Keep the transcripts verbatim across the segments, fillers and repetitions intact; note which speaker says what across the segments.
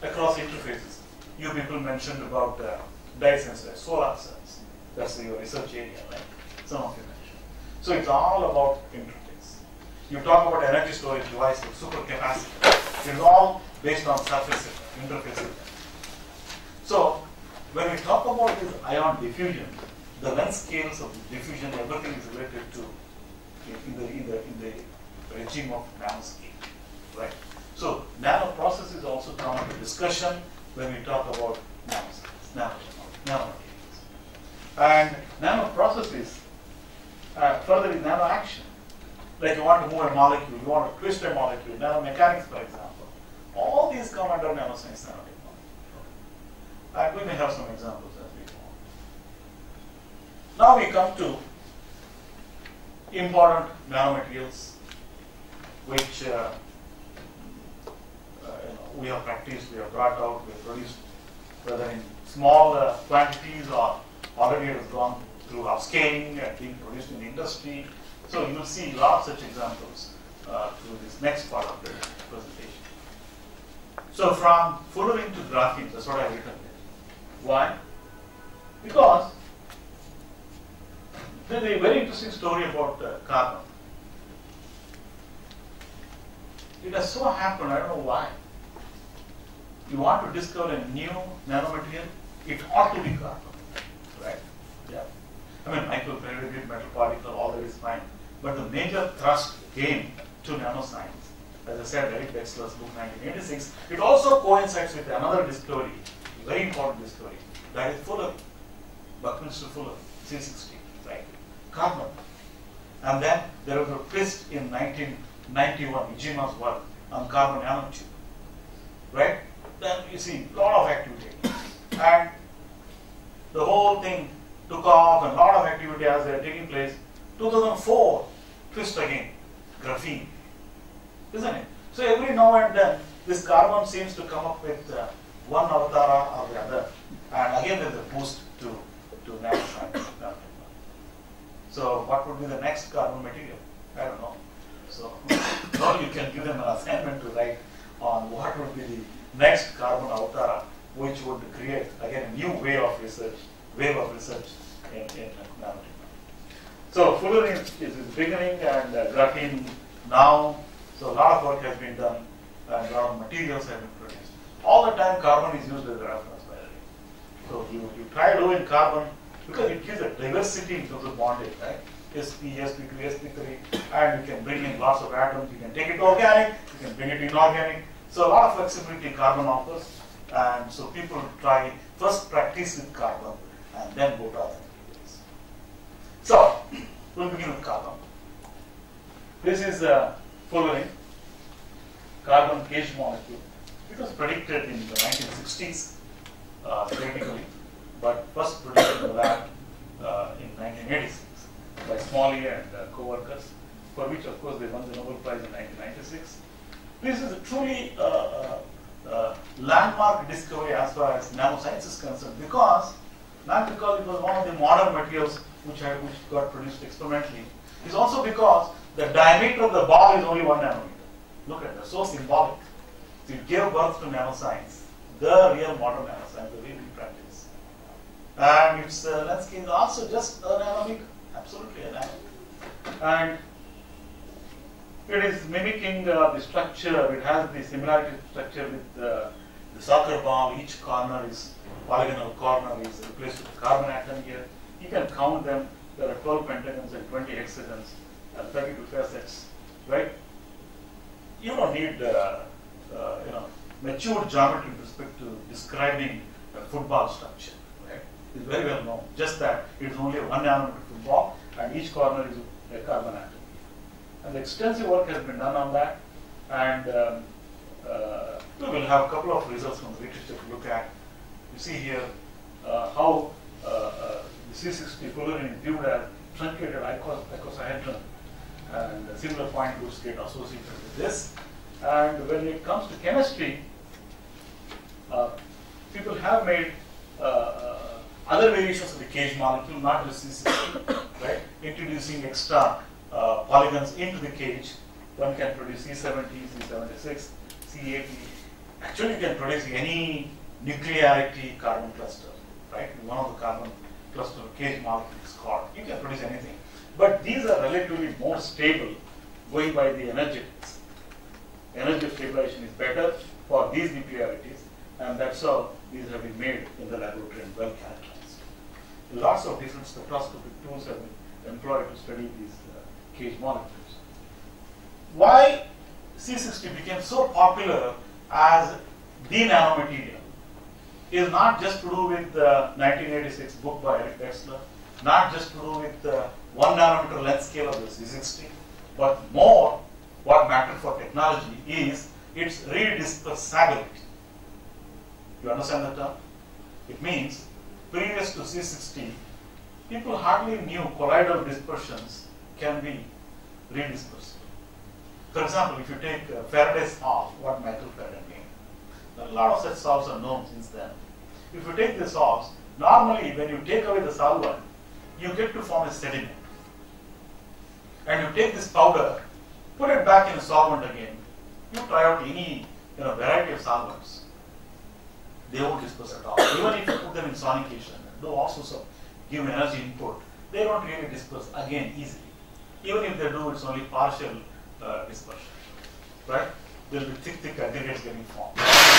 Speaker 1: across interfaces. You people mentioned about uh, dye-sensitive solar cells. That's your research area, right? Some of you mentioned. So it's all about interface. You talk about energy storage devices, supercapacitor. It's all based on surface interface. So when we talk about this ion diffusion, the length scales of diffusion, everything is related to in the in the in the regime of nanoscale, right? So nanoprocess is also come under discussion when we talk about nanoscales, nano nanomaterials, and nanoprocess is uh, further is nano action. Like you want to move a molecule, you want to twist a molecule, nanomechanics, for example. All these come under nanoscience, nanotechnology. And we may have some examples as we go on. Now we come to important nanomaterials, which uh, uh, you know, we have practiced, we have brought out, we have produced, whether in small uh, quantities or already it has gone through upscaling and being produced in the industry. So you will see lots of such examples uh, through this next part of the presentation. So from fullerene to graphene, that's what I have written here. Why? Because there is a very interesting story about uh, carbon. It has so happened, I don't know why. You want to discover a new nanomaterial, it ought to be carbon, right? Yeah. I mean, microfluidic, metal particle, all that is fine. But the major thrust came to nanoscience. As I said, Eric Wechsler's book, nineteen eighty-six. It also coincides with another discovery, very important discovery. That is Fuller, Buckminster Fuller, C sixty, right? Carbon. And then there was a twist in nineteen ninety-one, Ijima's work on carbon nanotube, right? Then you see a lot of activity. And the whole thing took off, and a lot of activity as they are taking place. two thousand four, twist again, graphene, isn't it? So every now and then, this carbon seems to come up with uh, one avatara or the other, and again there's a boost to, to nanoscience. So what would be the next carbon material? I don't know. So now you can give them an assignment to write on what would be the next carbon avatara, which would create, again, a new way of research, wave of research in, in nanotechnology. So fullerene is, is beginning, and uh, graphene now. So a lot of work has been done, and a lot of materials have been produced. All the time, carbon is used as a reference, by the way. So you, you try doing carbon because it gives a diversity in terms of bonding, right? S P, S P two, S P three, and you can bring in lots of atoms. You can take it organic, you can bring it inorganic. So a lot of flexibility carbon offers, and so people try first practice with carbon and then go to other materials. So we'll begin with carbon. This is uh, fullerene, carbon cage molecule. It was predicted in the nineteen sixties, uh, theoretically, but first predicted in the lab uh, in nineteen eighty-six by Smalley and uh, co-workers, for which, of course, they won the Nobel Prize in nineteen ninety-six. This is a truly uh, uh, uh, landmark discovery as far as nanoscience is concerned, because not because it was one of the modern materials which, I, which got produced experimentally. It's also because the diameter of the ball is only one nanometer. Look at that, so symbolic. So it gave birth to nanoscience, the real modern nanoscience, the way we practice. And its uh, length scale is also just a nanometer, absolutely a nanometer. And it is mimicking uh, the structure, it has the similarity structure with uh, the soccer ball. Each corner is, polygonal corner is replaced with a carbon atom here. You can count them. There are twelve pentagons and twenty hexagons and thirty-two facets, right? You don't need uh, uh, you know, mature geometry with respect to describing a football structure, right? It's very well known. Just that it is only a one nanometer football, and each corner is a carbon atom. And extensive work has been done on that, and um, uh, we will have a couple of results from the literature to look at. You see here uh, how uh, uh, the C sixty fullerene is viewed as truncated icosahedron, and a similar point groups get associated with this. And when it comes to chemistry, uh, people have made uh, uh, other variations of the cage molecule, not just C sixty, right? Introducing extra uh, polygons into the cage. One can produce C seventy, C seventy-six, C eighty, Actually, you can produce any nuclearity carbon cluster, right? One of the carbon cluster cage molecule is called. You can produce anything. But these are relatively more stable going by the energetics. Energy stabilization is better for these nuclearities, and that's how these have been made in the laboratory and well characterized. Lots of different spectroscopic tools have been employed to study these uh, cage molecules. Why C sixty became so popular as the nanomaterial is not just to do with the nineteen eighty-six book by Eric Wetzler, not just to do with the one nanometer length scale of the C sixty, but more what matters for technology is its redispersability. You understand the term? It means previous to C sixty, people hardly knew colloidal dispersions can be redispersible. For example, if you take uh, Faraday's solve, what Michael Faraday made, a lot of such solves are known since then. If you take the solves, normally when you take away the solvent, you get to form a sediment. And you take this powder, put it back in a solvent again. You try out any you know, variety of solvents, they won't disperse at all. Even if you put them in sonication, do all sorts of give energy input, they don't really disperse again easily. Even if they do, it's only partial uh, dispersion, right? There will be thick, thick aggregates getting formed.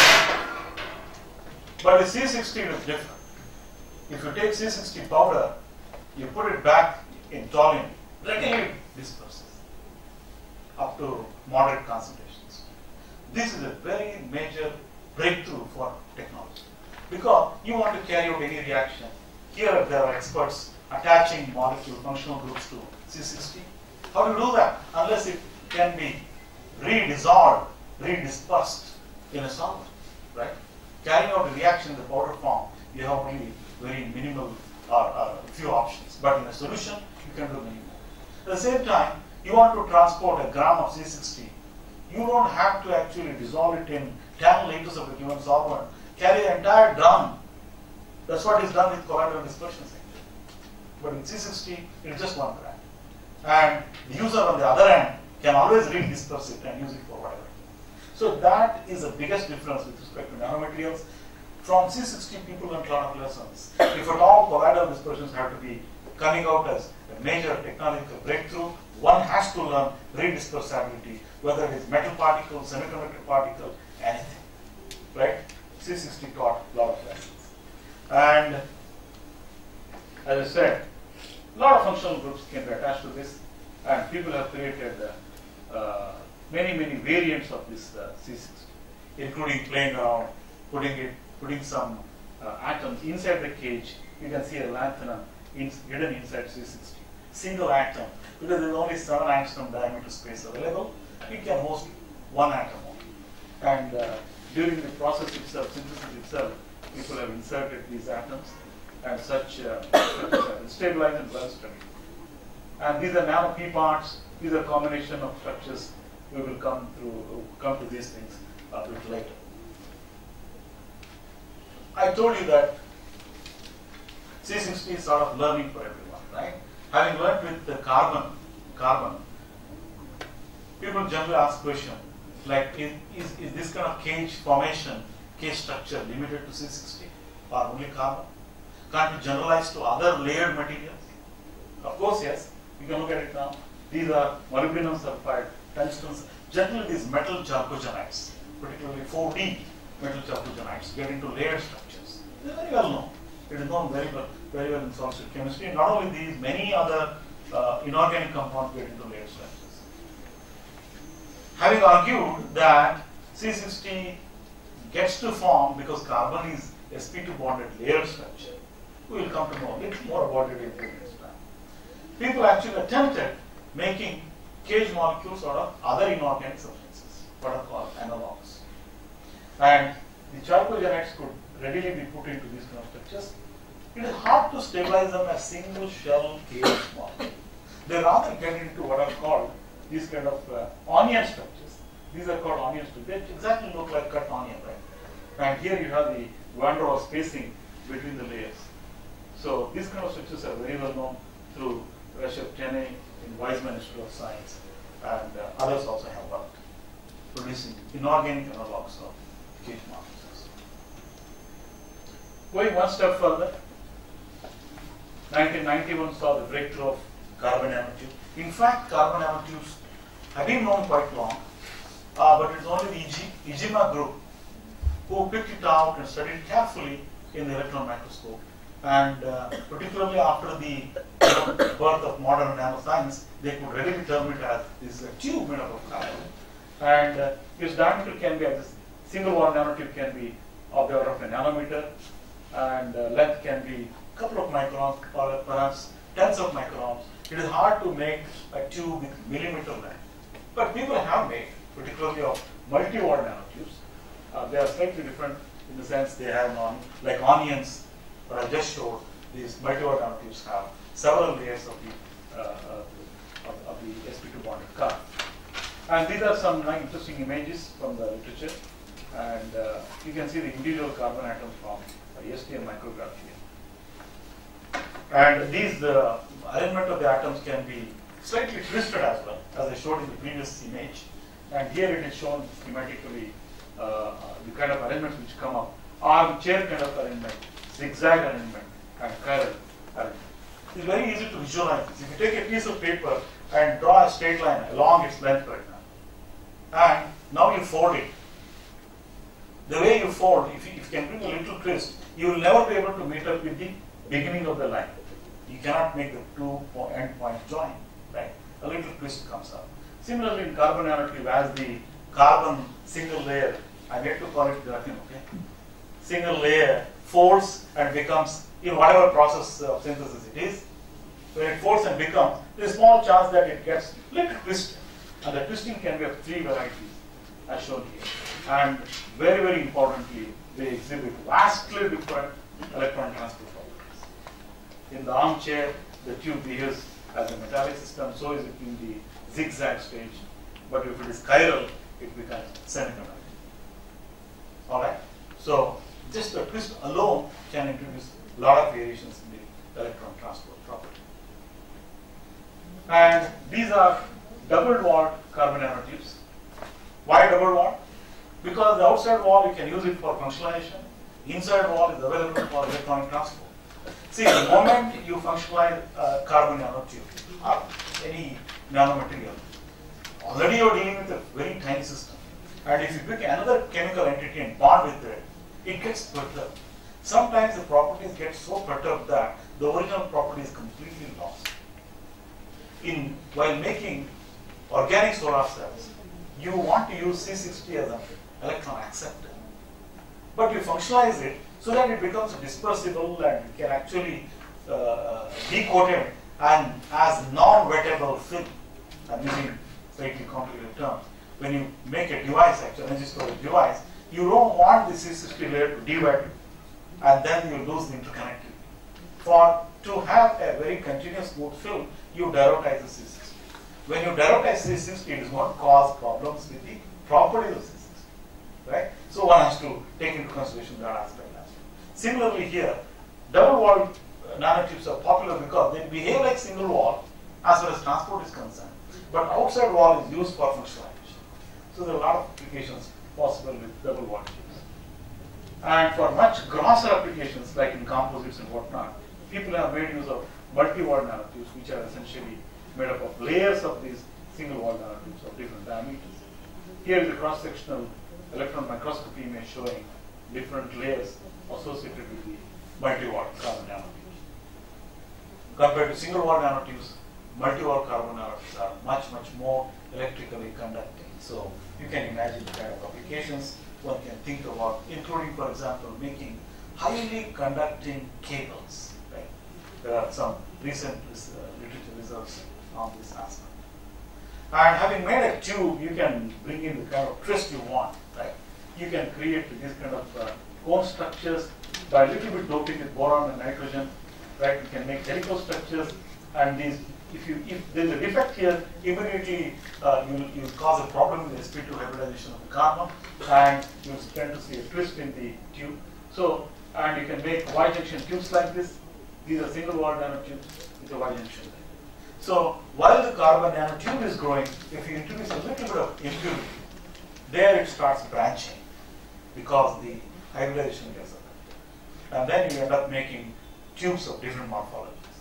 Speaker 1: But with C sixty, it is different. If you take C sixty powder, you put it back in toluene, readily disperses up to moderate concentrations. This is a very major breakthrough for technology because you want to carry out any reaction. Here there are experts attaching molecule functional groups to C sixty. How do you do that? Unless it can be redissolved, redispersed in a solvent, right? Carrying out a reaction in the powder form, you have only very minimal or uh, few options. But in a solution, you can do many more. At the same time, you want to transport a gram of C sixty. You don't have to actually dissolve it in ten liters of a given solvent. Carry the entire drum. That's what is done with colloidal dispersion. But in C sixty, it is just one gram. And the user on the other end can always redisperse it and use it for whatever. So that is the biggest difference with respect to nanomaterials. From C sixty, people learn a lot of lessons. If at all colloidal dispersions have to be coming out as a major technological breakthrough, one has to learn redispersability, whether it is metal particle, semiconductor particle, anything. Right? C sixty taught a lot of lessons. And as I said, a lot of functional groups can be attached to this, and people have created uh, uh, many, many variants of this uh, C sixty, including playing around, putting it, putting some uh, atoms inside the cage. You can see a lanthanum in, hidden inside C sixty. Single atom, because there is only seven angstrom diameter space available, you can host one atom only. And uh, during the process itself, synthesis itself, people have inserted these atoms, and such uh, stabilized and well studied. And these are nano P parts. These are combination of structures. We will come through, come to these things a bit later. I told you that C sixty is sort of learning for everyone, right? Having learned with the carbon, carbon, people generally ask question like, is, is, is this kind of cage formation, cage structure limited to C sixty or only carbon? Can't be generalized to other layered materials? Of course, yes. You can look at it now. These are molybdenum sulfide, tungstens. Generally, these metal chalcogenides, particularly four D metal chalcogenides, get into layered structures. They are very well known. It is known very well, very well in solid state chemistry. And not only these, many other uh, inorganic compounds get into layered structures. Having argued that C sixty gets to form because carbon is S p two bonded layered structure, we will come to know a little more about it in two minutes' time. People actually attempted making cage molecules out of other inorganic substances, what are called analogs. And the chalcogenides could readily be put into these kind of structures. It is hard to stabilize them as single shell cage molecules. They rather get into what are called these kind of uh, onion structures. These are called onion structures. They exactly look like cut onion, right? And here you have the van der Waals spacing between the layers. So these kind of structures are very well known through Reshef Tene in Weizmann Institute of Science, and uh, others also have worked producing inorganic analogs of cage molecules. Going one step further, nineteen ninety-one saw the breakthrough of carbon nanotubes. In fact, carbon nanotubes have been known quite long, uh, but it's only the IJIMA group who picked it out and studied it carefully in the electron microscope. And uh, particularly after the you know, birth of modern nanoscience, they could readily term it as this uh, tube made up of carbon. And uh, its diameter can be, this single wall nanotube can be of the order of a nanometer, and uh, length can be a couple of microns, or perhaps tens of microns. It is hard to make a tube with millimeter length. But people have made, particularly of multi-watt nanotubes. Uh, they are slightly different in the sense they have non, like onions, what I just showed. These multi-watt nanotubes have several layers of the, uh, of, of the s p two bonded carbon. And these are some uh, interesting images from the literature. And uh, you can see the individual carbon atoms from uh, S T M micrograph here. And these uh, arrangement of the atoms can be slightly twisted as well, as I showed in the previous image. And here it is shown schematically uh, the kind of arrangements which come up. Armchair kind of arrangement, zigzag arrangement, and chiral arrangement. It's very easy to visualize this. If you take a piece of paper and draw a straight line along its length right now, and now you fold it. The way you fold, if you, if you can bring a little twist, you will never be able to meet up with the beginning of the line. You cannot make the two end points join, right? A little twist comes up. Similarly, in carbon nanotube, as the carbon single layer, I need to call it graphene, okay? Single layer folds and becomes, in whatever process of synthesis it is, when it folds and becomes, there is a small chance that it gets little twisted. And the twisting can be of three varieties, as shown here. And very, very importantly, they exhibit vastly different electron transport properties. In the armchair, the tube behaves as a metallic system, so is it in the zigzag stage. But if it is chiral, it becomes semiconductor. All right? So, just the twist alone can introduce a lot of variations in the electron transport property. And these are double-walled carbon nanotubes. Why double-walled? Because the outside wall, you can use it for functionalization. Inside wall is available for electronic transport. See, the moment you functionalize a carbon nanotube or any nanomaterial, already you're dealing with a very tiny system. And if you pick another chemical entity and bond with it, it gets perturbed. Sometimes the properties get so perturbed that the original property is completely lost. In, while making organic solar cells, you want to use C sixty as an electron acceptor. But you functionalize it so that it becomes dispersible and can actually uh, be coated and as non-wettable film. I'm using slightly complicated terms. When you make a device, actually energy storage device, you don't want the C sixty layer to divide and then you lose the interconnectivity. For to have a very continuous smooth film, you derotize the C sixty. When you derotize C sixty, it does not cause problems with the properties of C sixty, right? So one has to take into consideration that aspect as well. Similarly here, double-walled nanotubes are popular because they behave like single wall as far as transport is concerned, but outside wall is used for functionalization. So there are a lot of applications possible with double-walled tubes. And for much grosser applications like in composites and whatnot, people have made use of multi-walled nanotubes, which are essentially made up of layers of these single-walled nanotubes of different diameters. Here is a cross-sectional electron microscopy image showing different layers associated with the multi-walled carbon nanotubes. Compared to single-walled nanotubes, multi-walled carbon nanotubes are much, much more electrically conducting. So you can imagine the kind of applications one can think about, including, for example, making highly conducting cables. Right? There are some recent uh, literature results on this aspect. And having made a tube, you can bring in the kind of twist you want, right? You can create these kind of uh, cone structures by a little bit doping with boron and nitrogen, right? You can make helical structures, and these, if you if there's a defect here, immediately uh, you you cause a problem with the s p two hybridization of the carbon, and you tend to see a twist in the tube. So, and you can make Y-junction tubes like this. These are single-walled nanotubes with a Y-junction. So while the carbon nanotube is growing, if you introduce a little bit of impurity, there it starts branching. because the hybridization gets affected. And then you end up making tubes of different morphologies.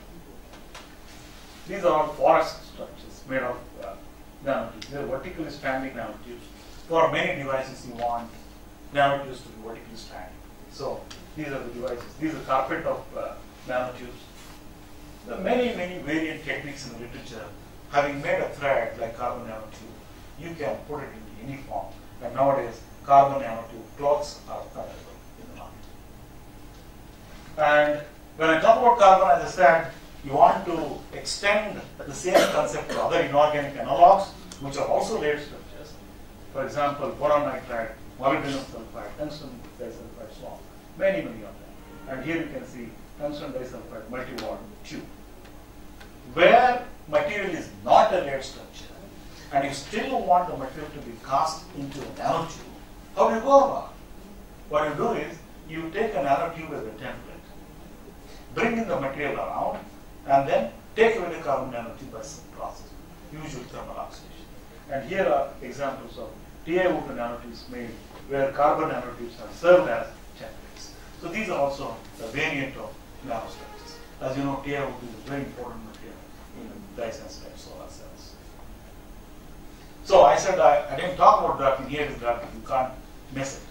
Speaker 1: These are all forest structures made of uh, nanotubes. They are vertically standing nanotubes. For many devices, you want nanotubes to be vertically standing. So these are the devices. These are carpet of uh, nanotubes. There are many, many variant techniques in the literature. Having made a thread like carbon nanotube, you can put it into any form. And nowadays, carbon nanotube cloths are available in the market. And when I talk about carbon, as I said, you want to extend the same concept to other inorganic analogs, which are also layered structures. For example, boron nitride, molybdenum sulfide, tungsten disulfide, so on. Many, many of them. And here you can see tungsten disulfide multi-walled tube. Where material is not a layered structure, and you still want the material to be cast into a nanotube, how do you go about it? What you do is, you take a nanotube as a template, bring in the material around, and then take away the carbon nanotube by some process, usually thermal oxidation. And here are examples of T I O two nanotubes made where carbon nanotubes are served as templates. So these are also a variant of nanostructures. As you know, T I O two is a very important material in dye-sensitive solar cells. So I said I, I didn't talk about graphene. Here is graphene. You can't miss it.